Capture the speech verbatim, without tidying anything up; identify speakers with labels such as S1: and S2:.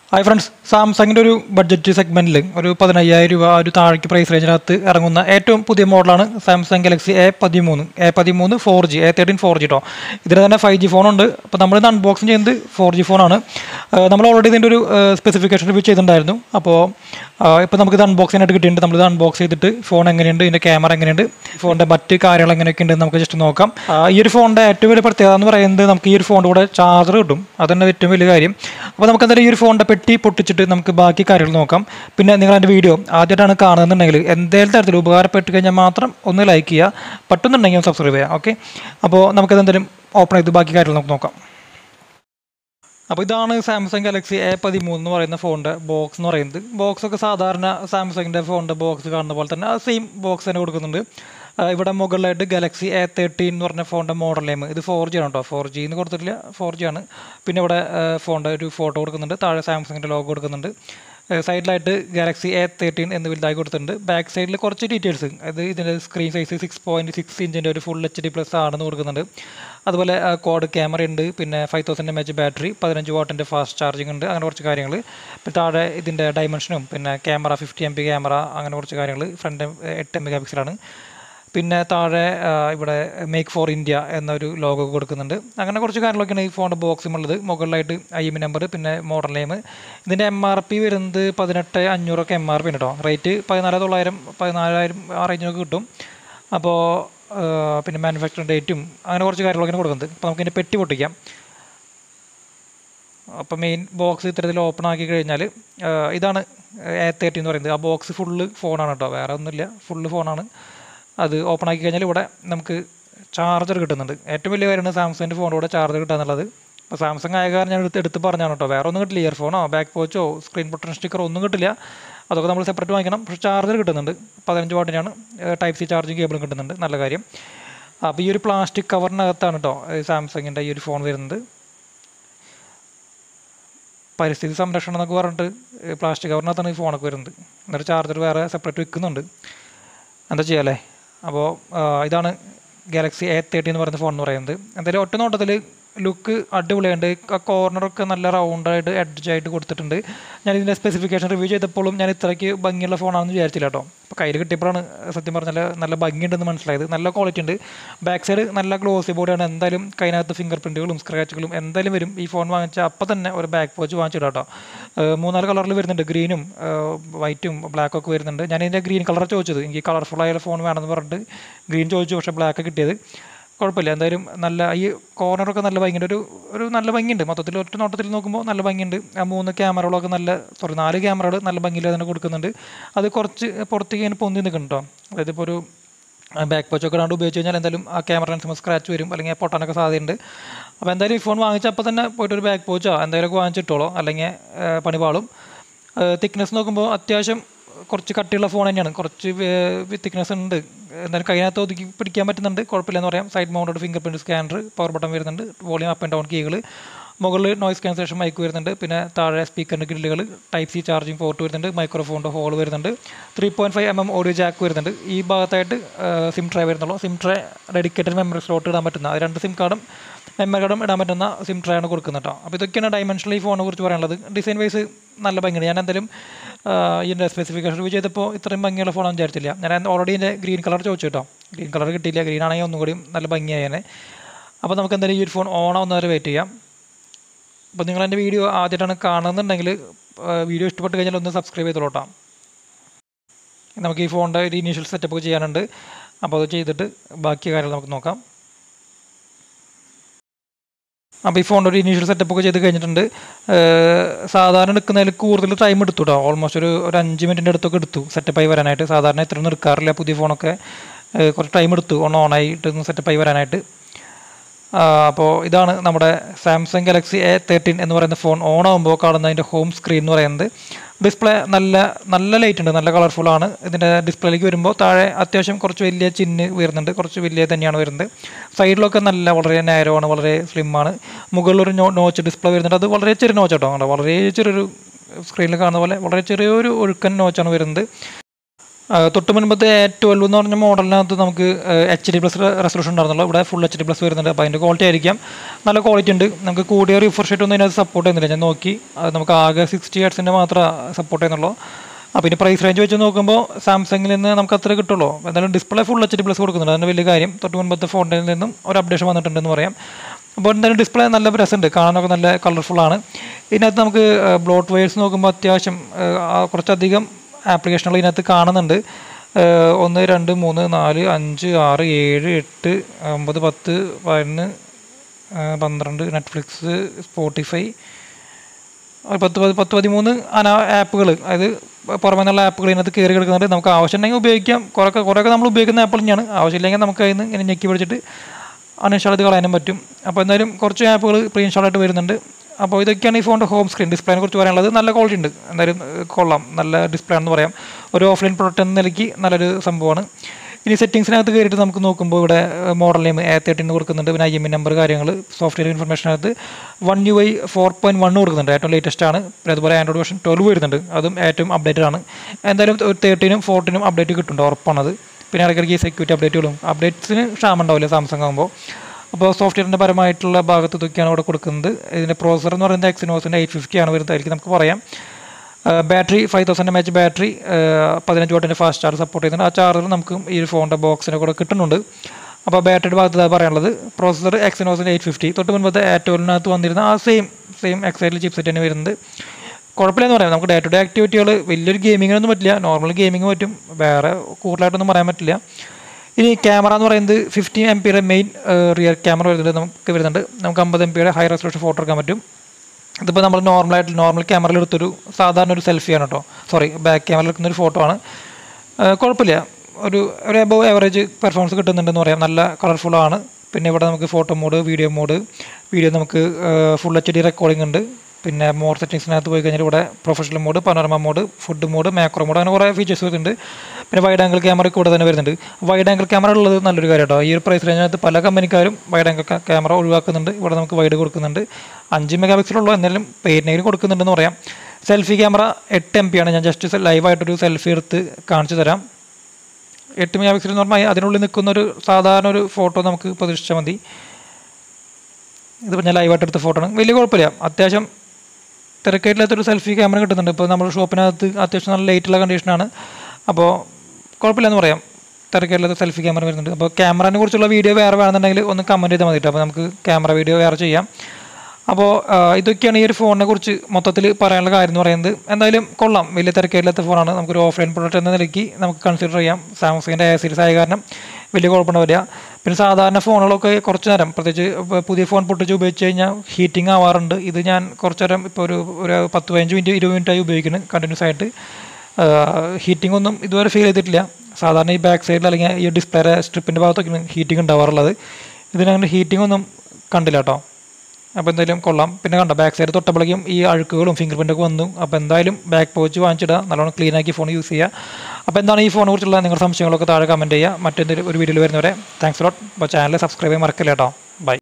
S1: Hi friends, സാംസങ്ങിൻ്റെ ഒരു budget സെഗ്മെൻറ്റിൽ ഒരു പതിനയ്യായിരം രൂപ ഒരു താഴേക്ക് പ്രൈസ് റേഞ്ചിനകത്ത് ഇറങ്ങുന്ന ഏറ്റവും പുതിയ മോഡലാണ് സാംസങ് ഗാലക്സി എ പതിമൂന്ന് എ പതിമൂന്ന് four G A thirteen four G കേട്ടോ. ഇതിൽ തന്നെ ഫൈവ് ജി ഫോണുണ്ട്. അപ്പോൾ നമ്മളിത് അൺബോക്സിങ് ചെയ്യുന്നത് ഫോർ ജി ഫോണാണ്. നമ്മൾ ഓൾറെഡി ഇതിൻ്റെ ഒരു സ്പെസിഫിക്കേഷൻ റിവ്യൂ ചെയ്തിട്ടുണ്ടായിരുന്നു. അപ്പോൾ ഇപ്പോൾ നമുക്കിത് അൺബോക്സിംഗ് ആയിട്ട് കിട്ടിയിട്ടുണ്ട്. നമ്മളിത് അൺബോക്സ് ചെയ്തിട്ട് ഫോൺ എങ്ങനെയുണ്ട്, ഇതിൻ്റെ ക്യാമറ എങ്ങനെയുണ്ട്, ഫോണിൻ്റെ മറ്റ് കാര്യങ്ങൾ എങ്ങനെയൊക്കെ ഉണ്ട് നമുക്ക് ജസ്റ്റ് നോക്കാം. ഈ ഒരു ഫോണിൻ്റെ ഏറ്റവും വലിയ പ്രത്യേകത എന്ന് പറയുന്നത് നമുക്ക് ഈ ഒരു ഫോണിൻ്റെ കൂടെ ചാർജർ കിട്ടും. അതന്നെ ഏറ്റവും വലിയ കാര്യം. അപ്പോൾ നമുക്ക് എന്തായാലും ഈ ഒരു ഫോണിൻ്റെ പെട്ടി പൊട്ടിച്ചിട്ട് നമുക്ക് ബാക്കി കാര്യങ്ങൾ നോക്കാം. പിന്നെ നിങ്ങൾ എൻ്റെ വീഡിയോ ആദ്യമായിട്ടാണ് കാണുന്നുണ്ടെങ്കിൽ എന്തെങ്കിലും തരത്തിൽ ഉപകാരപ്പെട്ട് കഴിഞ്ഞാൽ മാത്രം ഒന്ന് ലൈക്ക് ചെയ്യുക, പറ്റുന്നുണ്ടെങ്കിൽ ഒന്ന് സബ്സ്ക്രൈബ് ചെയ്യുക. ഓക്കെ, അപ്പോൾ നമുക്കത് എന്തായാലും ഓപ്പൺ ചെയ്ത് ബാക്കി കാര്യങ്ങൾ നമുക്ക് നോക്കാം. അപ്പോൾ ഇതാണ് സാംസങ് ഗാലക്സി എ പതിമൂന്ന് എന്ന് പറയുന്ന ഫോണിൻ്റെ ബോക്സ് എന്ന് പറയുന്നത്. ബോക്സൊക്കെ സാധാരണ സാംസങ്ങിൻ്റെ ഫോണിൻ്റെ ബോക്സ് കാണുന്ന പോലെ തന്നെ ആ സെയിം ബോക്സ് തന്നെ കൊടുക്കുന്നുണ്ട്. ഇവിടെ മുകളിലായിട്ട് ഗാലക്സി എ തേർട്ടീൻ എന്ന് പറഞ്ഞ ഫോണിൻ്റെ മോഡൽ നെയിം, ഇത് ഫോർ ജി ആണ് കേട്ടോ. ഫോർ ജി എന്ന് കൊടുത്തിട്ടില്ല, ഫോർ ജി ആണ്. പിന്നെ ഇവിടെ ഫോണിൻ്റെ ഒരു ഫോട്ടോ കൊടുക്കുന്നുണ്ട്, താഴെ സാംസങ്ങിൻ്റെ ലോഗോ കൊടുക്കുന്നുണ്ട്. സൈഡിലായിട്ട് ഗാലക്സി എ തേർട്ടീൻ എന്ന് വലുതായി കൊടുത്തിട്ടുണ്ട്. ബാക്ക് സൈഡിൽ കുറച്ച് ഡീറ്റെയിൽസ്, അത് ഇതിൻ്റെ screen size six point six ഇഞ്ചിൻ്റെ ഒരു ഫുൾ എച്ച് ഡി പ്ലസ് ആണെന്ന് കൊടുക്കുന്നുണ്ട്. അതുപോലെ കോഡ് ക്യാമറ ഉണ്ട്, പിന്നെ five thousand M H battery, പതിനഞ്ച് വാട്ടിൻ്റെ ഫാസ്റ്റ് ചാർജിങ് ഉണ്ട്, അങ്ങനെ കുറച്ച് കാര്യങ്ങൾ. പിന്നെ താഴെ ഇതിൻ്റെ ഡൈമെൻഷനും പിന്നെ camera fifty M P camera, അങ്ങനെ കുറച്ച് കാര്യങ്ങൾ. ഫ്രണ്ട് എട്ട് മെഗാ പിക്സലാണ്. പിന്നെ താഴെ ഇവിടെ മേക്ക് ഫോർ ഇന്ത്യ എന്നൊരു ലോഗോ കൊടുക്കുന്നുണ്ട്. അങ്ങനെ കുറച്ച് കാര്യങ്ങളൊക്കെയാണ് ഈ ഫോണിൻ്റെ ബോക്സിലുള്ളത്. മുകളിലായിട്ട് ഐ എം നമ്പർ, പിന്നെ മോഡൽ നെയിം. ഇതിൻ്റെ എം ആർ പി വരുന്നത് പതിനെട്ട് അഞ്ഞൂറൊക്കെ എം ആർ പി ഉണ്ട് കേട്ടോ. റേറ്റ് പതിനാല് തൊള്ളായിരം പതിനാലായിരം ആ റേഞ്ചിനൊക്കെ കിട്ടും. അപ്പോൾ പിന്നെ മാനുഫാക്ചറിങ് ഡേറ്റും അങ്ങനെ കുറച്ച് കാര്യങ്ങളൊക്കെയാണ് കൊടുക്കുന്നത്. അപ്പോൾ നമുക്കിതിൻ്റെ പെട്ടി പൊട്ടിക്കാം. അപ്പോൾ മെയിൻ ബോക്സ് ഇത്തരത്തിൽ ഓപ്പൺ ആക്കി കഴിഞ്ഞാൽ ഇതാണ് എ തേർട്ടി എന്ന് പറയുന്നത്. ആ ബോക്സ് ഫുള്ള് ഫോണാണ് കേട്ടോ, വേറെ ഒന്നുമില്ല, ഫുള്ള് ഫോണാണ്. അത് ഓപ്പൺ ആക്കി കഴിഞ്ഞാൽ ഇവിടെ നമുക്ക് ചാർജർ കിട്ടുന്നുണ്ട്. ഏറ്റവും വലിയ കാര്യമാണ് സാംസങ്ങിൻ്റെ ഫോണിൻ്റെ കൂടെ ചാർജർ കിട്ടുക എന്നുള്ളത്. അപ്പോൾ സാംസങ് ആയ കാരണം ഞാൻ എടുത്ത് എടുത്ത് പറഞ്ഞാണ് കേട്ടോ, വേറെ ഒന്നും കിട്ടില്ല. ഇയർഫോണോ ബാക്ക് പോച്ചോ സ്ക്രീൻ പ്രൊട്ടക്ഷൻ സ്റ്റിക്കറോ ഒന്നും കിട്ടില്ല. അതൊക്കെ നമ്മൾ സെപ്പറേറ്റ് വാങ്ങിക്കണം. പക്ഷേ ചാർജർ കിട്ടുന്നുണ്ട്. പതിനഞ്ച് വാട്ടിനാണ് ടൈപ്പ് സി ചാർജിങ് കേബിളും കിട്ടുന്നുണ്ട്, നല്ല കാര്യം. അപ്പോൾ ഈ ഒരു പ്ലാസ്റ്റിക് കവറിനകത്താണ് കേട്ടോ സാംസങ്ങിൻ്റെ ഈ ഒരു ഫോൺ വരുന്നത്. പരിസ്ഥിതി സംരക്ഷണം എന്നൊക്കെ പറഞ്ഞിട്ട് പ്ലാസ്റ്റിക് കവറിനകത്താണ് ഈ ഫോണൊക്കെ വരുന്നത്. എന്നിട്ട് ചാർജർ വേറെ സെപ്പറേറ്റ് വെക്കുന്നുണ്ട്. എന്താ ചെയ്യുക അല്ലേ? അപ്പോൾ ഇതാണ് ഗാലക്സി എ തേർട്ടി എന്ന് പറയുന്ന ഫോൺ എന്ന് പറയുന്നത്. എന്തായാലും ഒറ്റ നോട്ടത്തിൽ ലുക്ക് അടിപൊളിയുണ്ട്. ആ കോർണറൊക്കെ നല്ല റൗണ്ടായിട്ട് എഡ്ജായിട്ട് കൊടുത്തിട്ടുണ്ട്. ഞാൻ ഇതിൻ്റെ സ്പെസിഫിക്കേഷൻ റിവ്യൂ ചെയ്തപ്പോഴും ഞാൻ ഇത്രയ്ക്ക് ഭംഗിയുള്ള ഫോണാണെന്ന് വിചാരിച്ചില്ല കേട്ടോ. അപ്പോൾ കയ്യിൽ കിട്ടിയപ്പോഴാണ് സത്യം പറഞ്ഞാൽ നല്ല ഭംഗിയുണ്ടെന്ന് മനസ്സിലായത്. നല്ല ക്വാളിറ്റി ഉണ്ട്. ബാക്ക് സൈഡ് നല്ല ഗ്ലോസി ബോഡിയാണ്. എന്തായാലും കൈനകത്ത് ഫിംഗർ പ്രിൻറ്റുകളും സ്ക്രാച്ചുകളും എന്തായാലും വരും. ഈ ഫോൺ വാങ്ങിച്ചാൽ അപ്പോൾ തന്നെ ഒരു ബാക്ക് പോച്ച് വാങ്ങിച്ചിടാം കേട്ടോ. മൂന്നാല് കളറിൽ വരുന്നുണ്ട്, ഗ്രീനും വൈറ്റും ബ്ലാക്കും ഒക്കെ വരുന്നുണ്ട്. ഞാൻ ഇതിൻ്റെ ഗ്രീൻ കളർ ചോദിച്ചത്, എനിക്ക് കളർഫുള്ളായ ഫോൺ വേണമെന്ന് പറഞ്ഞിട്ട് ഗ്രീൻ ചോദിച്ചു. പക്ഷേ ബ്ലാക്ക് കിട്ടിയത് കുഴപ്പമില്ല. എന്തായാലും നല്ല ഈ കോർണറൊക്കെ നല്ല ഭംഗിയുണ്ട്. ഒരു ഒരു നല്ല ഭംഗിയുണ്ട്. മൊത്തത്തിൽ ഒറ്റ നോട്ടത്തിൽ നോക്കുമ്പോൾ നല്ല ഭംഗിയുണ്ട്. ആ മൂന്ന് ക്യാമറകളൊക്കെ നല്ല സോറി നാല് ക്യാമറകൾ നല്ല ഭംഗിയിൽ തന്നെ കൊടുക്കുന്നുണ്ട്. അത് കുറച്ച് പുറത്തേക്ക് ഇങ്ങനെ പൊന്തി നിൽക്കുന്നുണ്ടോ. അതായത് ഇപ്പോൾ ഒരു ബാക്ക് പോച്ചൊക്കെ ഇടാണ്ട് ഉപയോഗിച്ച് കഴിഞ്ഞാൽ എന്തായാലും ആ ക്യാമറ ലെൻസുമ്പോൾ സ്ക്രാച്ച് വരും, അല്ലെങ്കിൽ പൊട്ടാനൊക്കെ സാധ്യതയുണ്ട്. അപ്പോൾ എന്തായാലും ഈ ഫോൺ വാങ്ങിച്ചാൽ അപ്പോൾ തന്നെ പോയിട്ടൊരു ബാക്ക് പോച്ചോ എന്തെങ്കിലുമൊക്കെ വാങ്ങിച്ചിട്ടോളോ, അല്ലെങ്കിൽ പണിപാളും. തിക്നെസ് നോക്കുമ്പോൾ അത്യാവശ്യം കുറച്ച് കട്ടിയുള്ള ഫോൺ തന്നെയാണ്. കുറച്ച് തിക്നെസ് ഉണ്ട്. എന്തായാലും കൈനകത്ത് ഒതുക്കി പിടിക്കാൻ പറ്റുന്നുണ്ട്, കുഴപ്പമില്ലെന്ന് പറയാം. Side mounted finger print scanner, power button വരുന്നുണ്ട്, വോളിയം അപ്പ് ആൻഡ് ഡൗൺ കീകൾ, മുകളിൽ നോയ്സ് ക്യാൻസലേഷൻ മൈക്ക് വരുന്നുണ്ട്. പിന്നെ താഴെ സ്പീക്കറിൻ്റെ ഗ്രില്ലുകൾ, ടൈപ്പ് സി ചാർജിങ് പോർട്ട് വരുന്നുണ്ട്, മൈക്രോഫോണിൻ്റെ ഹോൾ വരുന്നുണ്ട്, three point five M M audio jack വരുന്നുണ്ട്. ഈ ഭാഗത്തായിട്ട് സിം ട്രേ വരുന്നുള്ളൂ. SIM tray dedicated memory slot ഇടാൻ പറ്റുന്ന രണ്ട് സിം കാർഡും മെമ്മറി കാർഡും ഇടാൻ പറ്റുന്ന സിം ട്രേ ആണ് കൊടുക്കുന്നത് കേട്ടോ. അപ്പോൾ ഇതൊക്കെയാണ് ഡൈമെൻഷനിൽ ഈ ഫോണിനെ കുറിച്ച് പറയാനുള്ളത്. ഡിസൈൻ വൈസ് നല്ല ഭംഗിയാണ്. ഞാൻ എന്തായാലും ഇതിൻ്റെ സ്പെസിഫിക്കേഷൻ റിവ്യൂ ചെയ്തപ്പോൾ ഇത്രയും ഭംഗിയുള്ള ഫോണാണെന്ന് വിചാരിച്ചില്ല. ഞാൻ ഓൾറെഡി ഇതിൻ്റെ ഗ്രീൻ കളർ ചോദിച്ചു കേട്ടോ. ഗ്രീൻ കളർ കിട്ടിയില്ല. ഗ്രീൻ ആണെങ്കിൽ ഒന്നും കൂടി നല്ല ഭംഗിയായേനെ. അപ്പോൾ നമുക്ക് എന്തായാലും ഈ ഒരു ഫോൺ ഓൺ ആവുന്നവരെ വെയിറ്റ് ചെയ്യാം. അപ്പോൾ നിങ്ങൾ എൻ്റെ വീഡിയോ ആദ്യമായിട്ടാണ് കാണുന്നുണ്ടെങ്കിൽ വീഡിയോ ഇഷ്ടപ്പെട്ട് കഴിഞ്ഞാൽ ഒന്ന് സബ്സ്ക്രൈബ് ചെയ്തോളൂ. നമുക്ക് ഈ ഫോണിൻ്റെ ഒരു ഇനീഷ്യൽ സെറ്റപ്പ് ചെയ്യാനുണ്ട്. അപ്പോൾ അത് ചെയ്തിട്ട് ബാക്കി കാര്യങ്ങൾ നമുക്ക് നോക്കാം. അപ്പോൾ ഈ ഫോണിൻ്റെ ഒരു ഇനീഷ്യൽ സെറ്റപ്പൊക്കെ ചെയ്ത് കഴിഞ്ഞിട്ടുണ്ട്. സാധാരണ എടുക്കുന്നതിൽ കൂടുതൽ ടൈം എടുത്തു കേട്ടോ. ഓൾമോസ്റ്റ് ഒരു ഒരു അഞ്ച് മിനിറ്റിൻ്റെ അടുത്തൊക്കെ എടുത്തു സെറ്റപ്പായി വരാനായിട്ട്. സാധാരണ ഇത്രയൊന്നും എടുക്കാറില്ല. പുതിയ ഫോണൊക്കെ കുറച്ച് ടൈം എടുത്തു ഒന്ന് ഓണായിട്ട് സെറ്റപ്പായി വരാനായിട്ട്. അപ്പോൾ ഇതാണ് നമ്മുടെ സാംസങ് ഗാലക്സി എ തേർട്ടീൻ എന്ന് പറയുന്ന ഫോൺ. ഓൺ ആകുമ്പോൾ കാണുന്ന അതിൻ്റെ ഹോം സ്ക്രീൻ എന്ന് പറയുന്നത് ഡിസ്പ്ലേ നല്ല നല്ല ലൈറ്റ് ഉണ്ട്, നല്ല കളർഫുള്ളാണ്. ഇതിൻ്റെ ഡിസ്പ്ലേയിലേക്ക് വരുമ്പോൾ താഴെ അത്യാവശ്യം കുറച്ച് വലിയ ചിഹ്ന് വരുന്നുണ്ട്, കുറച്ച് വലിയ തന്നെയാണ് വരുന്നത്. സൈഡിലൊക്കെ നല്ല വളരെ നാരോ ആണ്, വളരെ സ്ലിമ്മാണ്. മുകളിലൊരു നോ നോച്ച് ഡിസ്പ്ലേ വരുന്നുണ്ട്. അത് വളരെ ചെറിയ നോച്ച് കേട്ടോ, വളരെ ചെറിയൊരു സ്ക്രീനിൽ കാണുന്ന പോലെ വളരെ ചെറിയൊരു ഒഴുക്കൻ നോച്ചാണ് വരുന്നത്. തൊട്ട് മുൻപത്തെ എ ട്വൽവ് എന്ന് പറഞ്ഞ മോഡലിനകത്ത് നമുക്ക് എച്ച് ഡി പ്ലസ് റെസൊല്യൂഷൻ ഉണ്ടായിരുന്നുള്ളൂ. ഇവിടെ ഫുൾ എച്ച് ഡി പ്ലസ് വരുന്നുണ്ട്. അപ്പോൾ അതിൻ്റെ ക്വാളിറ്റി ആയിരിക്കാം. നല്ല ക്വാളിറ്റി ഉണ്ട്. നമുക്ക് കൂടിയ റിഫ്രഷ് റേറ്റ് ഒന്നും ഇതിനകത്ത് സപ്പോർട്ട് ചെയ്യുന്നില്ല. ഞാൻ നോക്കി, അത് നമുക്ക് ആകെ സിക്സ്റ്റി ഹെർട്സിൻ്റെ മാത്രമേ സപ്പോർട്ട് ചെയ്യുന്നുള്ളൂ. അപ്പോൾ ഇനി പ്രൈസ് റേഞ്ച് വെച്ച് നോക്കുമ്പോൾ സാംസങ്ങിൽ നിന്ന് നമുക്ക് അത്ര കിട്ടുള്ളൂ. എന്തായാലും display full H D plus കൊടുക്കുന്നുണ്ട്. അതിൻ്റെ വലിയ കാര്യം. തൊട്ട് മുൻപത്തെ ഫോണിൽ നിന്നും ഒരു അപ്ഡേഷൻ വന്നിട്ടുണ്ടെന്ന് പറയാം. അപ്പോൾ എന്തായാലും ഡിസ്പ്ലേ നല്ല രസമുണ്ട്, കാണാനൊക്കെ നല്ല കളർഫുള്ളാണ്. ഇതിനകത്ത് നമുക്ക് ബ്ലോട്ട് വയേഴ്സ് നോക്കുമ്പോൾ അത്യാവശ്യം കുറച്ചധികം ആപ്ലിക്കേഷനുകൾ ഇതിനകത്ത് കാണുന്നുണ്ട്. ഒന്ന് രണ്ട് മൂന്ന് നാല് അഞ്ച് ആറ് ഏഴ് എട്ട് ഒമ്പത് പത്ത് പതിനൊന്ന് പന്ത്രണ്ട് നെറ്റ്ഫ്ലിക്സ്, സ്പോട്ടിഫൈ, പത്ത് പത്ത് പത്ത് പതിമൂന്ന് അന ആപ്പുകൾ, അതായത് പുറമേ നിന്നുള്ള ആപ്പുകൾ ഇതിനകത്ത് കയറി കിടക്കുന്നുണ്ട്. നമുക്ക് ആവശ്യമുണ്ടെങ്കിൽ ഉപയോഗിക്കാം. കുറേ കുറേയൊക്കെ നമ്മൾ ഉപയോഗിക്കുന്ന ആപ്പ് തന്നെയാണ്. ആവശ്യമില്ലെങ്കിൽ നമുക്ക് അതിൽ നിന്ന് ഇങ്ങനെ ഞെക്കി പിടിച്ചിട്ട് അൺഇൻസ്റ്റാൾ ചെയ്ത് കളയാനും പറ്റും. അപ്പോൾ എന്തായാലും കുറച്ച് ആപ്പുകൾ പ്രീ ഇൻസ്റ്റാളായിട്ട് വരുന്നുണ്ട്. അപ്പോൾ ഇതൊക്കെയാണ് ഈ ഫോണിൻ്റെ ഹോം സ്ക്രീൻ. ഡിസ്പ്ലേനെ കുറിച്ച് പറയാനുള്ളത് നല്ല ക്വാളിറ്റി ഉണ്ട്. എന്തായാലും കൊള്ളാം, നല്ല ഡിസ്പ്ലേ ആണെന്ന് പറയാം. ഒരു ഓഫ്ലൈൻ പ്രൊഡക്റ്റ് എന്ന നിലയ്ക്ക് നല്ലൊരു സംഭവമാണ്. ഇനി സെറ്റിങ്സിനകത്ത് കയറിയിട്ട് നമുക്ക് നോക്കുമ്പോൾ ഇവിടെ മോഡൽ നെയിം എ തേർട്ടീൻ കൊടുക്കുന്നുണ്ട്. പിന്നെ ഐ എം ഇ നമ്പർ, കാര്യങ്ങൾ, സോഫ്റ്റ്വെയർ ഇൻഫർമേഷനകത്ത് one U I four point one കൊടുക്കുന്നുണ്ട്. ഏറ്റവും ലേറ്റസ്റ്റ് ആണ്. പിന്നെ അതുപോലെ ആൻഡ്രോയിഡ് വേർഷൻ ട്വൽവ് വരുന്നുണ്ട്. അതും ഏറ്റവും അപ്ഡേറ്റഡ് ആണ്. എന്തായാലും ഒരു തേർട്ടീനും ഫോർട്ടീനും അപ്ഡേറ്റ് കിട്ടുന്നുണ്ട്, ഉറപ്പാണത്. പിന്നെ ഇടയ്ക്കിടയ്ക്ക് സെക്യൂരിറ്റി അപ്ഡേറ്റുകളും, അപ്ഡേറ്റ്സിന് ക്ഷാമം ഉണ്ടാവില്ല സാംസങ് ആകുമ്പോൾ. അപ്പോൾ സോഫ്റ്റ്വെയറിൻ്റെ പരമായിട്ടുള്ള ഭാഗത്ത് ഇതൊക്കെയാണ് ഇവിടെ കൊടുക്കുന്നത്. ഇതിൻ്റെ പ്രോസസർ എന്ന് പറയുന്നത് എക്സിനോസിൻ്റെ എയ്റ്റ് ഫിഫ്റ്റി ആണ് വരുന്നതായിരിക്കും നമുക്ക് പറയാം. Battery five thousand M H battery, പതിനഞ്ച് വാട്ടിൻ്റെ ഫാസ്റ്റ് ചാർജ് സപ്പോർട്ട് ചെയ്യുന്നുണ്ട്. ആ ചാർജർ നമുക്ക് ഈ ഒരു ഫോണിൻ്റെ ബോക്സിനെ കൂടെ കിട്ടുന്നുണ്ട്. അപ്പോൾ ബാറ്ററിയുടെ ഭാഗത്ത് പറയാനുള്ളത് പ്രോസസർ എക്സിനോസിൻ്റെ എയ്റ്റ് ഫിഫ്റ്റി, തൊട്ട് മുൻപത്തെ എ ട്വൽവിനകത്ത് വന്നിരുന്ന ആ സെയിം സെയിം എക്സൈറ്റിൽ ചിപ്സെറ്റ് തന്നെ വരുന്നത്. കുഴപ്പമില്ലെന്ന് പറയാം. നമുക്ക് ഡേ ടു ഡേ ആക്ടിവിറ്റികൾ വലിയൊരു ഗെയിമിങ്ങിനൊന്നും പറ്റില്ല. നോർമൽ ഗെയിമിങ് പറ്റും, വേറെ കൂടുതലായിട്ടൊന്നും പറയാൻ പറ്റില്ല. ഇനി ക്യാമറ എന്ന് പറയുന്നത് ഫിഫ്റ്റീൻ എം പിയുടെ മെയിൻ റിയർ ക്യാമറ വരുന്നുണ്ട് നമുക്ക് വരുന്നുണ്ട് നമുക്ക് അമ്പത് എം പിയുടെ ഹൈ റെസൊല്യൂഷൻ ഫോട്ടോ എടുക്കാൻ പറ്റും. ഇതിപ്പോൾ നമ്മൾ നോർമലായിട്ട് നോർമൽ ക്യാമറയിൽ എടുത്തൊരു സാധാരണ ഒരു സെൽഫിയാണ് കേട്ടോ, സോറി ബാക്ക് ക്യാമറയിൽ എടുക്കുന്ന ഒരു ഫോട്ടോ ആണ്. കുഴപ്പമില്ല, ഒരു ഒരു എബവ് ആവറേജ് പെർഫോമൻസ് കിട്ടുന്നുണ്ടെന്ന് പറയാം. നല്ല കളർഫുള്ളാണ്. പിന്നെ ഇവിടെ നമുക്ക് photo mode, video mode, video നമുക്ക് ഫുൾ എച്ച് ഡി റെക്കോർഡിംഗ് ഉണ്ട്. പിന്നെ മോർ സെറ്റിങ്സിനകത്ത് പോയി കഴിഞ്ഞാൽ ഇവിടെ professional mode, panorama mode, food mode, macro mode, അങ്ങനെ കുറേ ഫീച്ചേഴ്സ് വരുന്നുണ്ട്. പിന്നെ വൈഡ് ആംഗിൾ ക്യാമറ കൂടെ തന്നെ വരുന്നുണ്ട്. വൈഡ് ആംഗിൾ ക്യാമറ ഉള്ളത് നല്ലൊരു കാര്യം കേട്ടോ. ഈ ഒരു പ്രൈസ് റേഞ്ചിനകത്ത് പല കമ്പനിക്കാരും വൈഡ് ആംഗിൾ ക്യാമറ ഒഴിവാക്കുന്നുണ്ട്. ഇവിടെ നമുക്ക് വൈഡ് കൊടുക്കുന്നുണ്ട്. അഞ്ച് മെഗാ പിക്സലുള്ളൂ, എന്നാലും പെയ്റ്റിനെങ്കിലും കൊടുക്കുന്നുണ്ടെന്ന് പറയാം. സെൽഫി ക്യാമറ എട്ട് എം പി ആണ്. ഞാൻ ജസ്റ്റ് ലൈവായിട്ടൊരു സെൽഫി എടുത്ത് കാണിച്ചു തരാം. എട്ട് മെഗാ പിക്സൽ എന്ന് പറഞ്ഞാൽ അതിനുള്ളിൽ നിൽക്കുന്ന ഒരു സാധാരണ ഒരു ഫോട്ടോ നമുക്ക് പ്രതീക്ഷിച്ചാൽ മതി. ഇതിപ്പോൾ ഞാൻ ലൈവായിട്ട് എടുത്ത ഫോട്ടോ ആണ്. വലിയ കുഴപ്പമില്ല, അത്യാവശ്യം തിരക്കേറ്റില്ലാത്തൊരു സെൽഫി ക്യാമറ കിട്ടുന്നുണ്ട്. ഇപ്പോൾ നമ്മുടെ ഷോപ്പിനകത്ത് അത്യാവശ്യം നല്ല ലൈറ്റുള്ള കണ്ടീഷനാണ്. അപ്പോൾ കുഴപ്പമില്ലെന്ന് പറയാം, തിരക്കേറ്റില്ലാത്ത സെൽഫി ക്യാമറ വരുന്നുണ്ട്. അപ്പോൾ ക്യാമറയെ കുറിച്ചുള്ള വീഡിയോ വേറെ വേണമെന്നുണ്ടെങ്കിൽ ഒന്ന് കമൻറ്റ് ചെയ്താൽ മതി. അപ്പോൾ നമുക്ക് ക്യാമറ വീഡിയോ വേറെ ചെയ്യാം. അപ്പോൾ ഇതൊക്കെയാണ് ഈ ഒരു ഫോണിനെ കുറിച്ച് മൊത്തത്തിൽ പറയാനുള്ള കാര്യം എന്ന് പറയുന്നത്. എന്തായാലും കൊള്ളാം, വലിയ തിരക്കേറ്റില്ലാത്ത ഫോണാണ്. നമുക്കൊരു ഓഫ്ലൈൻ പ്രൊഡക്റ്റ് എന്ന നിലയ്ക്ക് നമുക്ക് കൺസിഡർ ചെയ്യാം. സാംസങ്ങിൻ്റെ എ സീരീസ് ആയ കാരണം വലിയ കുഴപ്പമുണ്ടാവില്ല. പിന്നെ സാധാരണ ഫോണുകളൊക്കെ കുറച്ച് നേരം, പ്രത്യേകിച്ച് പുതിയ ഫോൺ പൊട്ടിച്ച് ഉപയോഗിച്ച് കഴിഞ്ഞാൽ ഹീറ്റിംഗ് ആവാറുണ്ട്. ഇത് ഞാൻ കുറച്ച് നേരം ഇപ്പോൾ ഒരു ഒരു പത്ത് പതിനഞ്ച് മിനിറ്റ് ഇരുപത് മിനിറ്റായി ഉപയോഗിക്കുന്നത് കണ്ടിന്യൂസ് ആയിട്ട്. ഹീറ്റിംഗ് ഒന്നും ഇതുവരെ ഫീൽ ചെയ്തിട്ടില്ല. സാധാരണ ഈ ബാക്ക് സൈഡിൽ അല്ലെങ്കിൽ ഈ ഡിസ്പ്ലേയുടെ സ്ട്രിപ്പിൻ്റെ ഭാഗത്തൊക്കെയാണ് ഹീറ്റിംഗ് ഉണ്ടാവാറുള്ളത്. ഇതിനങ്ങനെ ഹീറ്റിംഗ് ഒന്നും കണ്ടില്ല കേട്ടോ. അപ്പോൾ എന്തായാലും കൊള്ളാം. പിന്നെ കണ്ടോ ബാക്ക് സൈഡ് തൊട്ടപ്പോഴേക്കും ഈ അഴുക്കുകളും ഫിംഗർ പ്രിൻ്റൊക്കെ വന്നു. അപ്പോൾ എന്തായാലും ബാക്ക് പോച്ച് വാങ്ങിച്ചിടുക, നല്ലോണം ക്ലീൻ ആക്കി ഫോൺ യൂസ് ചെയ്യുക. അപ്പോൾ എന്താണ് ഈ ഫോണിനെ കുറിച്ചുള്ള നിങ്ങളുടെ സംശയങ്ങളൊക്കെ താഴെ കമൻറ്റ് ചെയ്യുക. മറ്റൊരു ഒരു വീഡിയോയിൽ വരുന്നവരെ താങ്ക്സ് ലോട്ട്. അപ്പോൾ ചാനൽ സബ്സ്ക്രൈബ് ചെയ്യാൻ മറക്കില്ല കേട്ടോ.